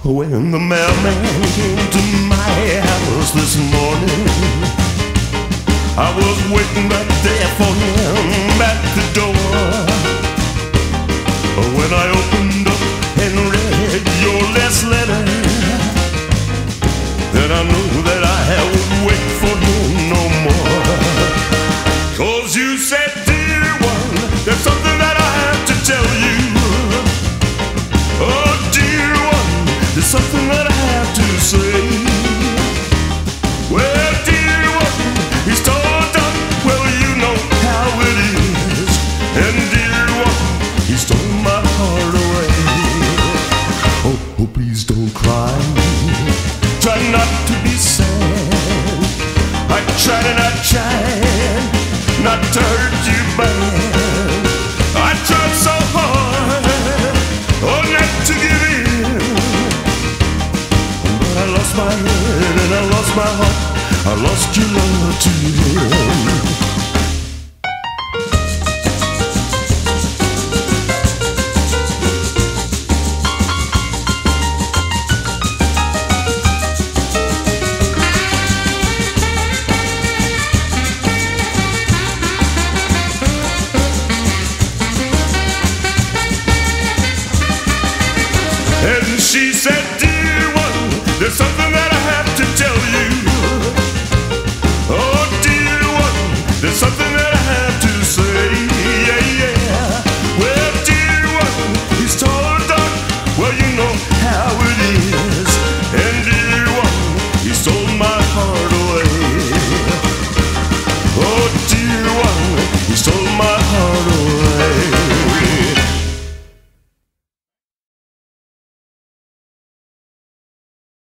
When the mailman came to my house this morning, I was waiting right there for him at the door. When I opened up and read your last letter, then I knew that I would wait for him no more. 'Cause you said, dear one, there's something that I have to tell you. Oh, dear one, there's something that I have to say. Well, dear one, he's torn up, well, you know how it is. And dear one, he stole my heart away. Oh, please don't cry. Try not to be sad. I tried and I tried not to hurt you bad. I tried so hard, oh, not to give in. But I lost my head and I lost my heart. I lost your love to him.